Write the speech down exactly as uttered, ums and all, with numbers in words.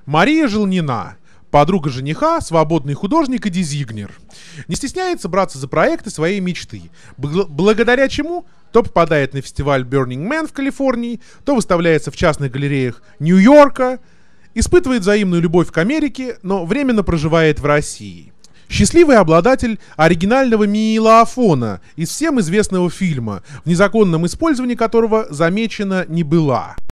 Мария Желнина, подруга жениха, свободный художник и дизайнер. Не стесняется браться за проекты своей мечты, бл- благодаря чему то попадает на фестиваль Burning Man в Калифорнии, то выставляется в частных галереях Нью-Йорка, испытывает взаимную любовь к Америке, но временно проживает в России. Счастливый обладатель оригинального мини-лаофона из всем известного фильма, в незаконном использовании которого замечена не была.